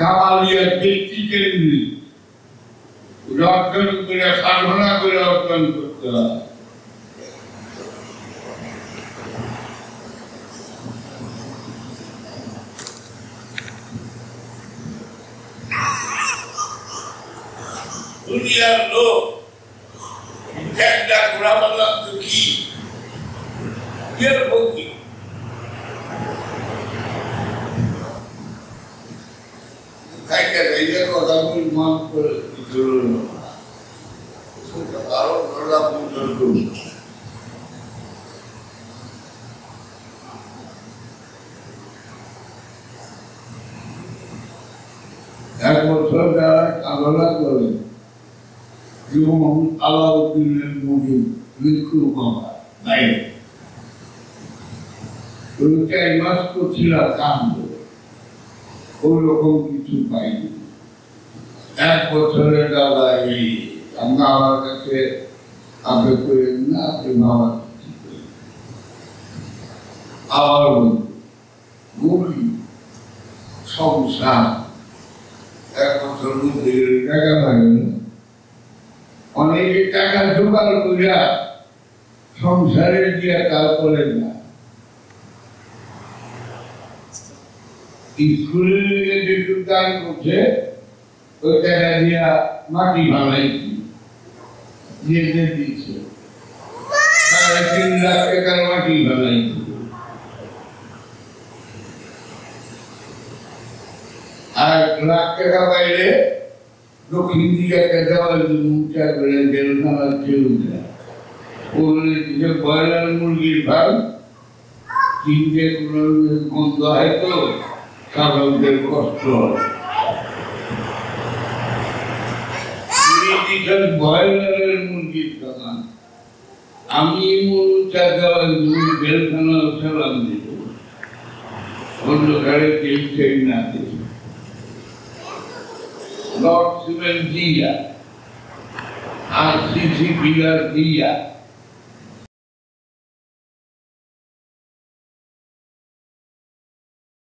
কামালিয়া ব্যক্তি কেন্দ্রিক অর্জন করে সাধনা করে অর্জন করতে হয়। দুনিয়ার লোক ঘোরা বললাম তো কি ভঙ্গি কথা মন করে আরো এক বছর যারা সাধনা করে যেমন আলাউদ্দিনের মুড়ি মৃত্যু বাবা নাই 4 মাস করছিলাম কান্দ ওই রকম কিছু পাইনি। 1 বছরের দাদা এই আমরা আমার কাছে আপনি করেন না আপনি বাবা আবার মুড়ি সংসার 1 বছর মধ্যে টাকা পাইনি। অনেকে টাকা জোগাড় করিয়া সংসারে দিয়া তারপরে না স্কুলের লেগে যেটুকু দান করছে ওই টাকা দিয়া মাটি ভাঙাইছি যেতে দিচ্ছে 3.5 লাখ টাকার মাটি ভাঙাইছি। আর 1 লাখ টাকা পাইলে দক্ষিণ দিকে একটা দেওয়াল মুখটা করে জেলখানার চেউটা ওগুলো দিকে ব্রয়লার মুরগির ভাগ কিনতে কোনো বন্ধ হয় তো সাধারণদের কষ্ট হয়। ব্রয়লারের মুরগির দোকান আমি মুরগিটা দেওয়াল জেলখানা সালাম দিব অন্য ঘরে কেউ না দিই Lord Sivan Dia, RCC Pillar Dia.